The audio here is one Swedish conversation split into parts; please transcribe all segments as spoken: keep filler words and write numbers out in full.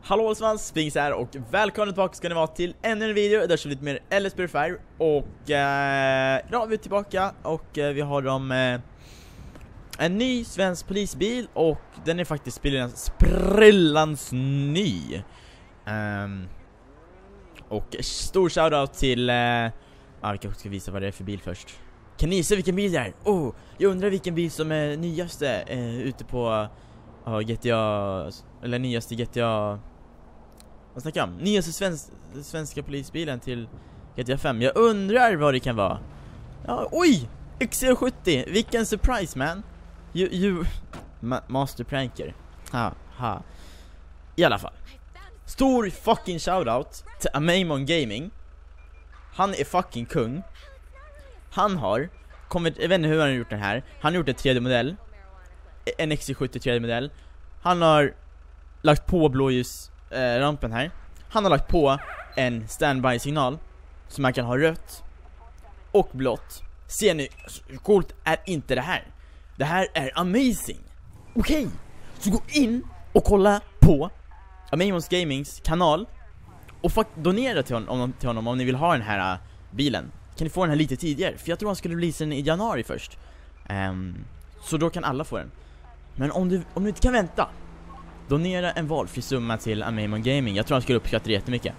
Hallå svans, Spings här och välkomna tillbaka ska ni vara till ännu en video där så lite mer L S Purifier. Och eh, ja, vi är tillbaka och eh, vi har dem eh, en ny svensk polisbil och den är faktiskt sprillans, sprillans ny. Um, och stor shoutout till eh, ja, vi kanske ska visa vad det är för bil först. Kan ni se vilken bil det är? Oh, jag undrar vilken bil som är nyaste eh, ute på uh, G T A, eller nyaste G T A. Vad snackar jag om? Nyaste svensk, svenska polisbilen till G T A fem. Jag undrar vad det kan vara. Ja, oj! X C sjuttio, vilken surprise man. You, you Ma master pranker. Ha, ha. I alla fall. Stor fucking shoutout till Amaymon Gaming. Han är fucking kung. Han har kommit, jag vet inte hur han har gjort den här. Han har gjort en tredje modell, en X C sjuttio tredje modell. Han har lagt på blåljus eh, rampen här. Han har lagt på en standby signal så man kan ha rött och blått. Ser ni, hur coolt är inte det här? Det här är amazing. Okej, okay. Så gå in och kolla på Amaymons Gamings kanal och donera till honom, till honom om ni vill ha den här uh, bilen. Kan ni få den här lite tidigare? För jag tror han skulle releasa den i januari först. um, Så då kan alla få den. Men om du, om du inte kan vänta, donera en valfri summa till Amaymon Gaming. Jag tror han skulle uppskatta det jättemycket.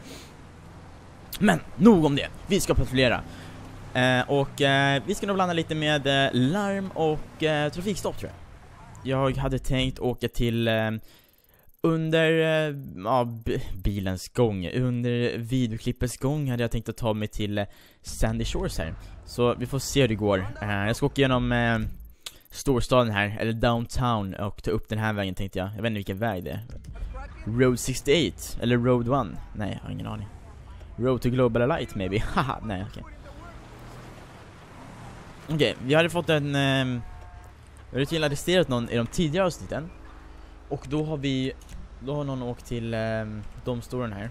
Men nog om det, vi ska patrullera. uh, Och uh, vi ska nog blanda lite med uh, larm och uh, trafikstopp tror jag. Jag hade tänkt åka till uh, Under uh, ja, bilens gång, under videoklippets gång hade jag tänkt att ta mig till uh, Sandy Shores här. Så vi får se hur det går. uh, Jag ska åka igenom uh, storstaden här, eller downtown, och ta upp den här vägen tänkte jag. Jag vet inte vilken väg det är. Road sextioåtta, eller Road one. Nej, jag har ingen aning. Road to Global Light maybe. Haha, nej okej. Okay. Okej, okay, vi hade fått en um, vi hade tydligen arresterat någon i de tidigare avsnitten. Och då har vi Då har någon åkt till um, domstolen här.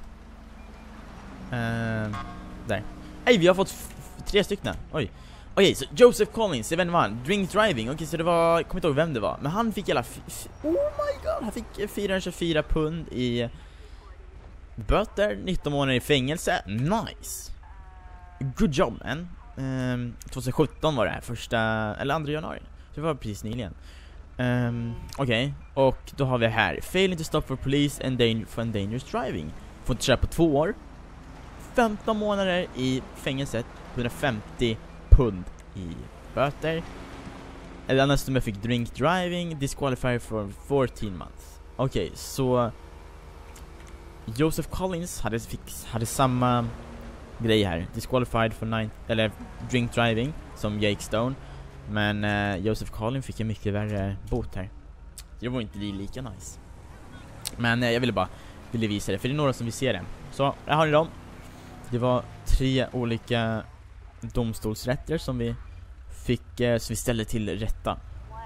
uh, Där. Ej, vi har fått f tre stycken. Oj. Okej, så Joseph Collins, jag vet inte vad han, drink driving. Okej, så det var, jag kommer inte ihåg vem det var, men han fick hela oh my god, han fick fyrahundratjugofyra pund i böter, nitton månader i fängelse. Nice. Good job man. um, tjugosjutton var det här, första eller andra januari. Det var precis nyligen. um, Okej, okay. Och då har vi här failing to stop for police and danger for dangerous driving. Får inte köra på två år, femton månader i fängelset, hundrafemtio pund i böter. Eller annars som jag fick drink driving, disqualified for fourteen months. Okej, okay, så Joseph Collins hade, fick, hade samma grej här, disqualified for nine, eller drink driving som Jake Stone. Men uh, Joseph Collins fick en mycket värre bot här. Det var inte lika nice. Men uh, jag ville bara ville visa det, för det är några som vill se det. Så här har ni dem. Det var tre olika domstolsrätter som vi fick, uh, som vi ställde till rätta.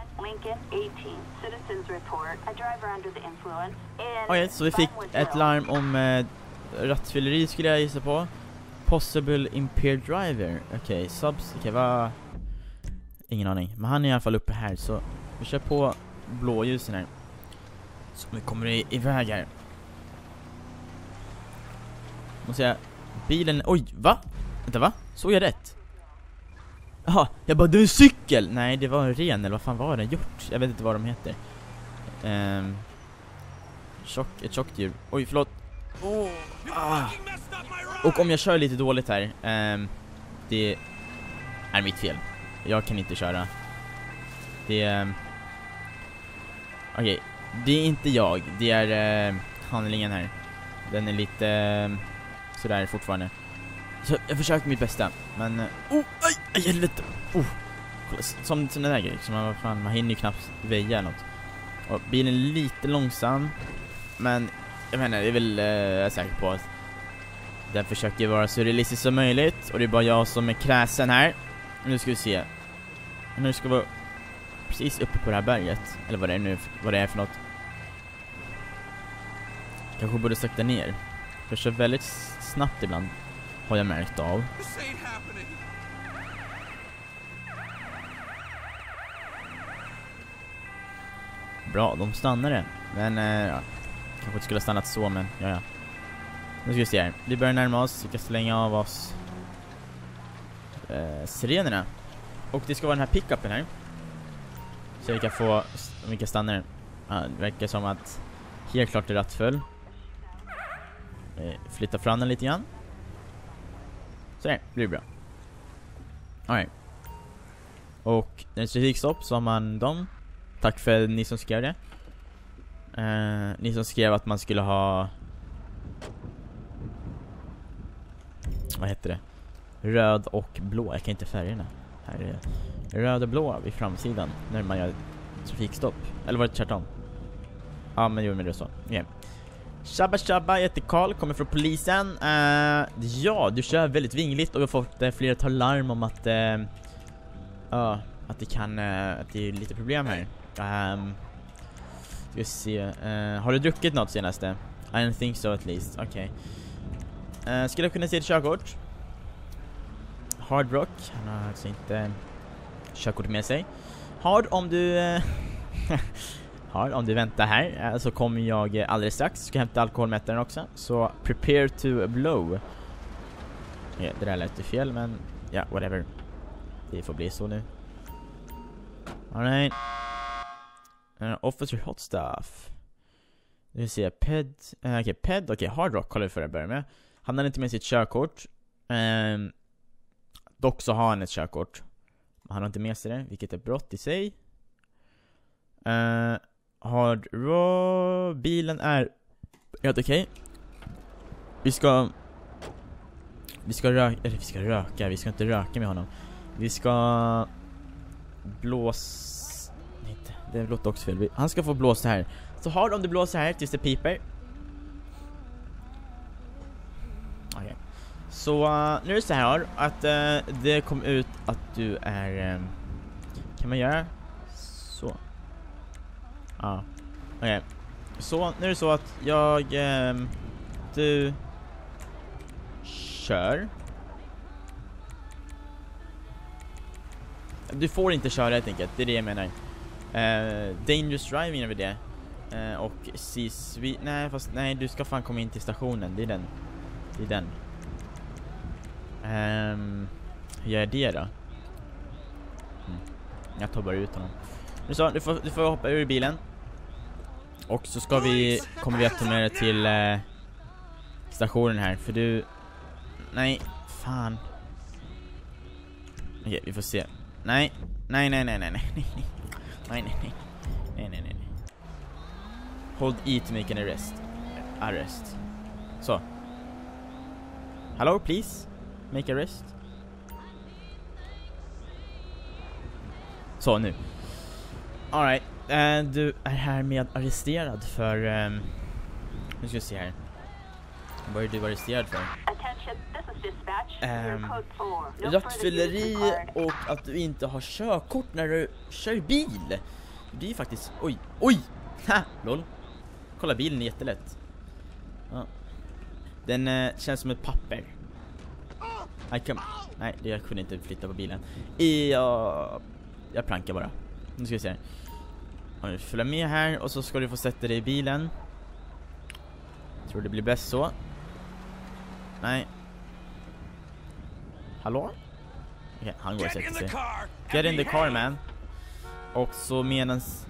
Okej, så vi fick ett larm om uh, rattfylleri skulle jag gissa på. Possible impaired driver. Okej, okay, subs, okej, okay, vad... Ingen aning, men han är i alla fall uppe här. Så vi kör på blåljusen här, så vi kommer i, iväg här. Måste jag... Bilen... Oj, va? Vänta, va? Såg jag rätt? Jaha, jag bara, det är en cykel! Nej, det var en ren, eller vad fan var det? Gjort? Jag vet inte vad de heter. um, Tjock, ett tjockt djur. Oj, förlåt. oh, ah. Och om jag kör lite dåligt här, um, det är mitt fel. Jag kan inte köra. Det är... Um, Okej, okay. Det är inte jag. Det är uh, handlingen här. Den är lite uh, sådär fortfarande. Så jag försöker mitt bästa. Men... Uh, oh, aj, aj, helvete. Oh. Som sådana där grejer. Som man, fan, man hinner ju knappt väja eller något. Och bilen är lite långsam. Men jag menar, det är väl uh, jag är säker på att den försöker vara så realistisk som möjligt. Och det är bara jag som är kräsen här. Nu ska vi se. Nu ska vi vara precis uppe på det här berget. Eller vad det är nu, vad det är för något. Kanske borde sakta ner. För jag kör väldigt snabbt ibland, har jag märkt av. Bra, de stannade. Men äh, ja. Kanske inte skulle ha stannat så, men ja, ja. Nu ska vi se här. Vi börjar närma oss. Vi ska slänga av oss eh, sirenerna. Och det ska vara den här pickupen här. Så vi kan få, om vi kan stanna den. Ja, det verkar som att helt klart är rattfull. Eh, flytta fram den lite grann. Så här, blir det bra. Alright. Och när det är trafikstopp så har man dem. Tack för ni som skrev det. Uh, ni som skrev att man skulle ha... Vad heter det? Röd och blå. Jag kan inte färgerna. Här är det. Röd och blå vid framsidan när man gör trafikstopp. Eller var det tvärtom? Ja, men jo, men det är så. Yeah. Shabba Shabba, jag heter Karl, kommer från polisen. Uh, ja, du kör väldigt vingligt och vi har fått uh, flera tar larm om att... Uh, uh, att det kan... Uh, att det är lite problem här. Um, ska vi se. Uh, har du druckit något senaste? I don't think so at least. Okej. Okay. Uh, skulle jag kunna se ett körkort? Hard Rock. Han har alltså inte körkort med sig. Hard, om du... Uh, Hard, om du väntar här uh, så kommer jag uh, alldeles strax. Ska hämta alkoholmätaren också. Så prepare to blow. Yeah, det där lät ju fel, men ja, yeah, whatever. Det får bli så nu. Alright. Uh, officer hot stuff. Vi ser ped. Uh, Okej, okay, ped. Okej, okay, Hard Rock kollar vi för att börja med. Han har inte med sitt körkort. Um, dock så har han ett körkort. Men han har inte med sig det, vilket är brott i sig. Uh, Hard Rock. Bilen är helt okej. Okay. Vi ska Vi ska röka. Eller vi ska röka. Vi ska inte röka med honom. Vi ska blåsa. Inte. Det låter också fel. Han ska få blåsa här. Så har om du blåser här tills det piper. Okej. Okay. Så uh, nu är det så här att uh, det kom ut att du är um, kan man göra så. Ja. Ah. Okej. Okay. Så nu är det så att jag um, du kör. Du får inte köra helt enkelt. Det är det jag menar. Uh, dangerous driving över det. Uh, och sis vi nej fast nej du ska fan komma in till stationen. Det är den. Det är den. Um, hur gör jag det då? Mm. Jag tar bara ut honom. Nu så, du får, du får hoppa ur bilen. Och så ska vi kommer vi att ta med dig till uh, stationen här. För du... Nej, fan. Okej, okay, vi får se. Nej, nej, nej, nej, nej, nej. Nej, nej, nej. Nej, nej, nej. Hold E to make an arrest. Arrest. Så. Hello, please. Make arrest. Så, nu. Alright. Uh, du är här med arresterad för... Um, nu ska vi se här. Vad är du arresterad för? Um, rattfylleri och att du inte har körkort när du kör bil. Det är ju faktiskt... Oj, oj! Ha, lol. Kolla, bilen är jättelätt. Ja. Den uh, känns som ett papper. I can... Nej, jag kunde inte flytta på bilen. Jag, jag plankar bara. Nu ska vi se. Jag följer med här och så ska du få sätta dig i bilen. Jag tror det blir bäst så. Nej. Hallå? Okay, han går och sätter sig. Get in the car, man. Och så medans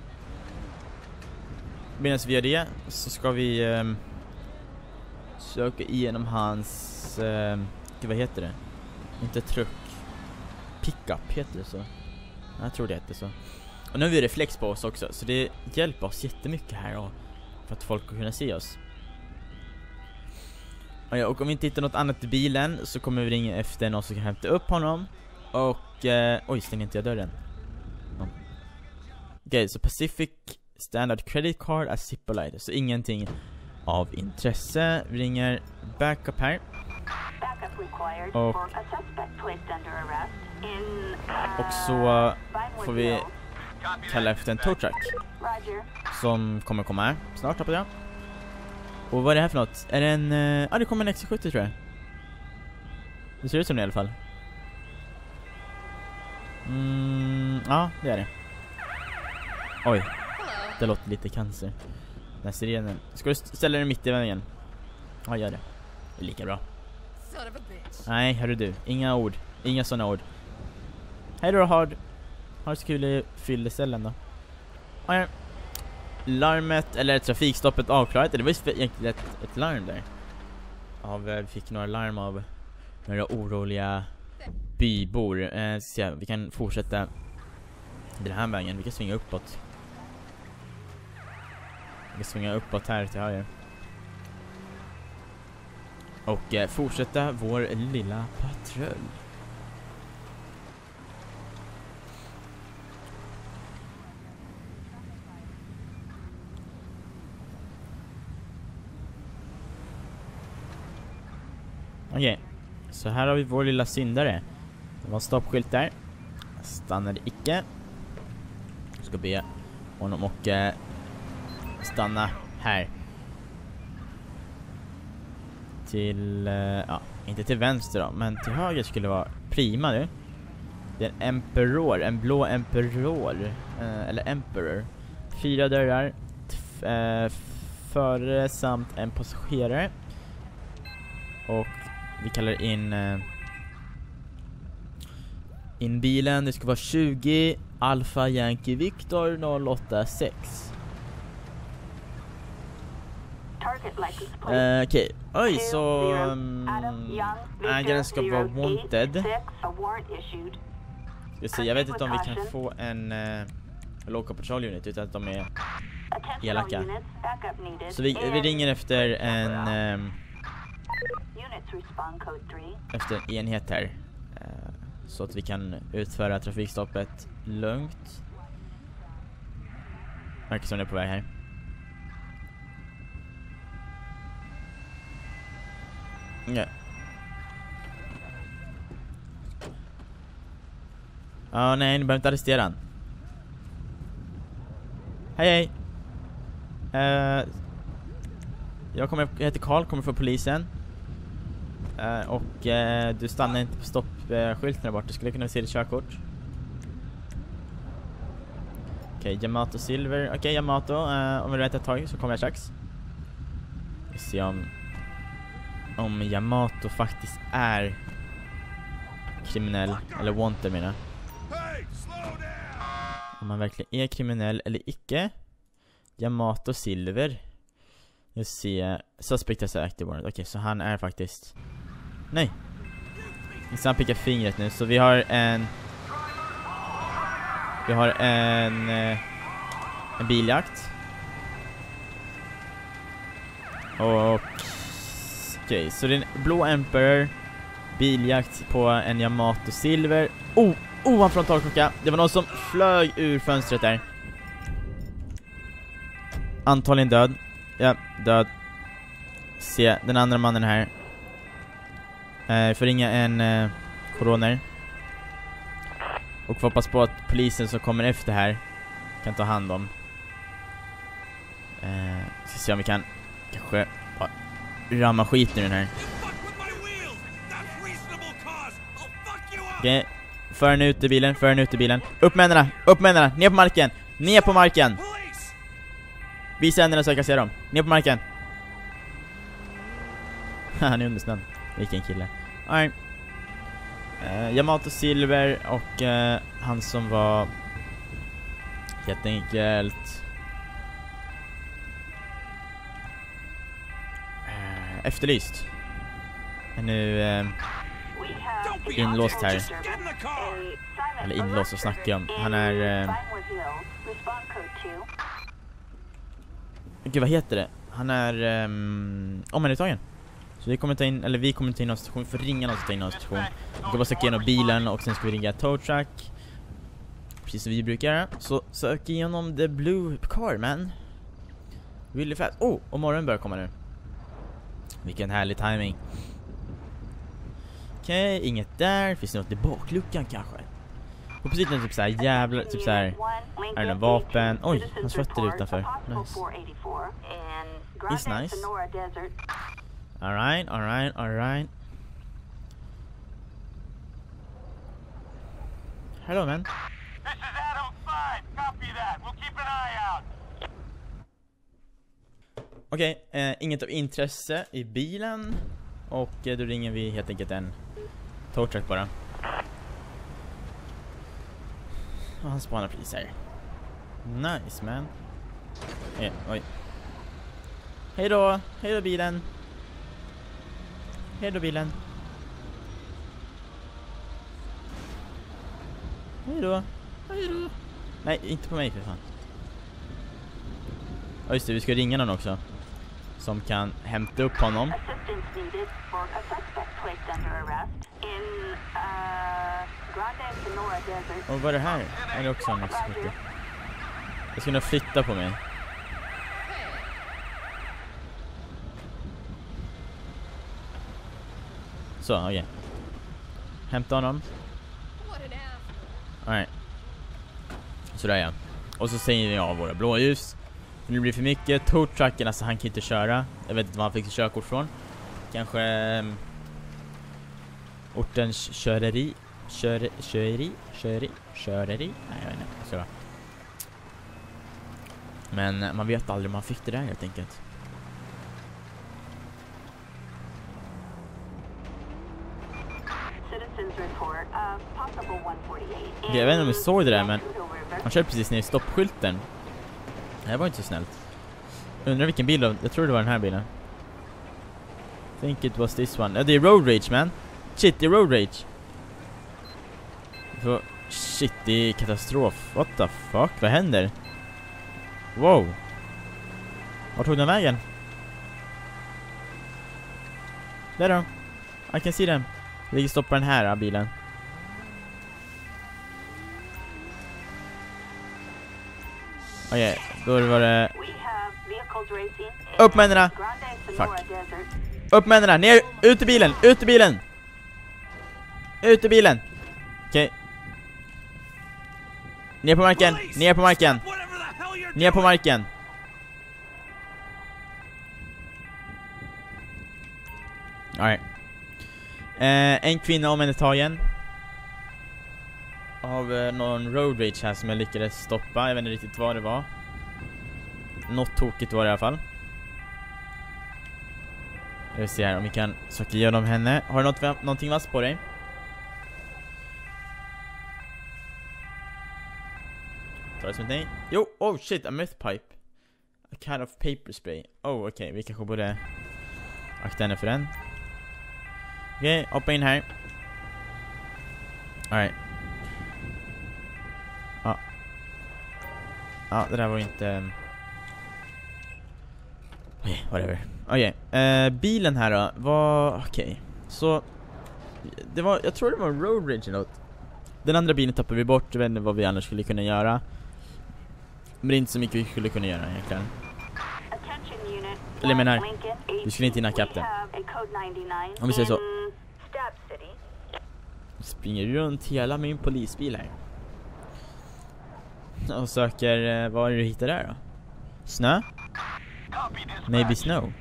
medans vi gör det så ska vi um, söka igenom hans um, vad heter det? Inte truck. Pickup heter det så. Jag tror det heter så. Och nu har vi reflex på oss också, så det hjälper oss jättemycket här och för att folk ska kunna se oss. Och om vi inte hittar något annat i bilen så kommer vi ringa efter någon som kan hämta upp honom. Och, eh, oj, stäng inte jag dörren. Oh. Okej, okay, så Pacific Standard Credit Card är Zippolite. Så ingenting av intresse. Vi ringer backup här. Och, och så får vi kalla efter en tow truck som kommer komma här snart, hoppas jag. Och vad är det här för något? Är det en... Ja, uh, ah, det kommer en X C sjuttio tror jag. Det ser ut som det i alla fall. Mm, ja, det är det. Oj, det låter lite cancer. Den sirenen. Ska du ställa den mitt i vägen? Ja, gör det. Det är lika bra. Nej, hörru du. Inga ord. Inga såna ord. Hej då, Hard. Har så kul i fyllecellen då. Ja, ja. Larmet, eller trafikstoppet avklarat. Det var ju egentligen ett, ett larm där. Ja, vi fick några larm av några oroliga bybor. Eh, så vi kan fortsätta den här vägen. Vi kan svinga uppåt. Vi kan svinga uppåt här till höger. Och eh, fortsätta vår lilla patrull. Okej, okay. Så här har vi vår lilla syndare. Det var en stoppskylt där. Stannade icke. Jag ska be honom och eh, stanna här. Till, eh, ja, inte till vänster då, men till höger skulle vara prima nu. Det är en Emperor, en blå Emperor, eh, eller Emperor. Fyra dörrar, eh, förare samt en passagerare. Och vi kallar in eh, in bilen. Det ska vara tjugo Alpha Yankee Victor noll åtta sex. Uh, Okej, okay. Oj, så um, ägaren ska vara wanted. Ska se, jag vet inte om vi kan få en uh, local patrol unit utan att de är elaka. Så vi, vi ringer efter en um, efter en enhet här, uh, så att vi kan utföra trafikstoppet lugnt. Verkar som det är på väg här. Ja. Ja, nej, ni behöver inte arrestera han. Hej, hej. Uh, jag, kommer, jag heter Carl, kommer från polisen. Uh, och uh, du stannar inte på stoppskylten där borta. Du skulle kunna se ditt körkort. Okej, okay, Yamato Silver. Okej, okay, Yamato. Uh, om vi väntar ett tag så kommer jag strax. Vi ser om om Yamato faktiskt är kriminell, eller wanted menar. Om han verkligen är kriminell eller icke. Yamato Silver. Jag ser suspect as active warrant. Okej, okay, så han är faktiskt. Nej. Så han pickar fingret nu. Så vi har en Vi har en En biljakt. Och okej, okay, så det är en blå Emperor. Biljakt på en Yamato Silver. Oh, oh, han frontalklocka. Det var någon som flög ur fönstret där. Antagligen död. Ja, död. Se, den andra mannen här. Eh, får ringa en eh, coroner. Och får hoppas på att polisen som kommer efter här kan ta hand om. Eh, ska se om vi kan kanske bara ramma skiten i den här. Okej, okay. För den ut i bilen, för den ut i bilen. Upp med händerna, upp med händerna, ner på marken. Ner på marken. Visa händerna så jag kan se dem. Ner på marken. Han är under snön. Vilken kille. Alright. Uh, Yamato Silver och uh, han som var helt enkelt uh, efterlyst. Är nu uh, inlåst här. Eller inlåst och snackar om. Han är uh, Gud, vad heter det? Han är um, omhändertagen. Så vi kommer ta in, eller vi kommer ta in någon station, för ringa någon ta in någon station. Vi ska bara söka igenom bilen och sen ska vi ringa tow truck. Precis som vi brukar göra. Så sök igenom the blue car, man. Really fast. Oh, och morgonen börjar komma nu. Vilken härlig timing. Okej, okay, inget där. Finns det något i bakluckan kanske? Och precis nu typ såhär jävla, typ såhär. Är det en vapen? Oj, hans fötter är utanför. Nice. It's nice. Alright, alright, alright. Hello, man. This is Adam five. Copy that. We'll keep an eye out. Okej, okay, eh, inget av intresse i bilen. Och eh, då ringer vi helt enkelt en tow truck bara. Och han spanar precis här. Nice, man. Eh, oj. Hej då, hej då bilen. Hej då bilen. Hej då. Hej då. Nej, inte på mig för fan. Ja just det, vi ska ringa någon också som kan hämta upp honom. Och vad är det här? Är det också något så mycket? Jag ska nog flytta på mig. Så, okej. Okay. Hämta honom. Alright. Sådär ja. Och så stänger vi av våra blåljus. För det blir för mycket. Tow trucken, alltså han kan inte köra. Jag vet inte var han fick körkort från. Kanske um, ortens köreri. Kör, köreri? Köreri? Köreri? Nej, jag vet inte. Så. Men man vet aldrig om man fick det där helt enkelt. Jag vet inte om vi såg det där, men han körde precis ner i stoppskylten. Det var inte så snällt. Undrar vilken bil då? Jag tror det var den här bilen. Think it was this one. Ja, det är road rage, man. Shit, det är road rage. Så, shit, det är katastrof. What the fuck? Vad händer? Wow. Vart tog den vägen? Där då. I can see them. Vi ligger stoppa den här bilen. Okej, okay, då var det... Upp med händerna! Fuck. Upp med händerna! Ner! Ut ur bilen! Ut ur bilen! Ut ur bilen! Okej. Okay. Ner på marken! Ner på marken! Ner på marken! Alright. Eh, en kvinna omhändertagen av eh, någon road rage här som jag lyckades stoppa. Jag vet inte riktigt vad det var. Något tokigt var det i alla fall. Jag vill se här om vi kan söka igenom henne. Har du något, någonting vass på dig? Tar det som ett nej? Jo, oh shit, a meth pipe. A kind of paper spray. Oh, okej, okay. Vi kanske borde akta henne för den. Okej, okay, hoppa in här. Alright. Ja. Ja, det där var inte... Okej, okay, whatever. Okej, okay. uh, bilen här då var... Okej, okay. Så... Det var... Jag tror det var en road rage eller något. Den andra bilen tappade vi bort. Jag vet inte vad vi annars skulle kunna göra. Men det är inte så mycket vi skulle kunna göra egentligen. Eller jag menar, vi skulle inte hinna kapp den. Om vi säger så. Springer runt hela min polisbil här. Och söker, vad är det du hittar där då? Snö? Maybe snow.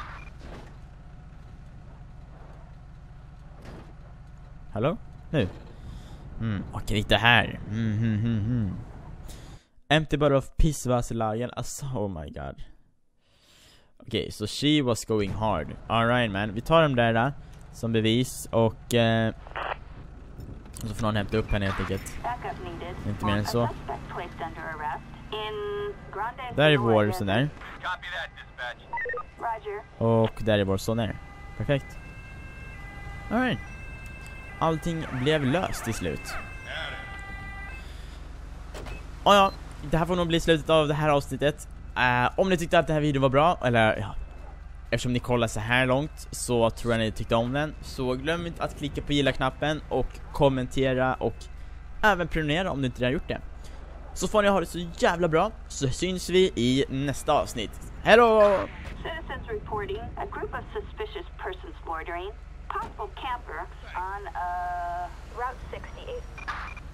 Hallå? Nu? Mm, okej, lite här. Mm, mm, mm, mm. Empty bottle of pissvarselagen. Alltså, oh my god. Okej, okay, so she was going hard. Alright man, vi tar dem där då, som bevis. Och eh, så får någon hämta upp henne helt enkelt. Inte mer än så. Där är vår sån där. Och där är vår sån där. Perfekt. Alright. Allting blev löst till slut. Och ja, det här får nog bli slutet av det här avsnittet. Uh, om ni tyckte att den här videon var bra, eller ja, eftersom ni kollar så här långt så tror jag ni tyckte om den. Så glöm inte att klicka på gilla-knappen och kommentera och även prenumerera om du inte redan gjort det. Så får ni ha det så jävla bra, så syns vi i nästa avsnitt. Hej då! Citizens reporting a group of suspicious persons loitering, possible camper on uh, Route sixty-eight.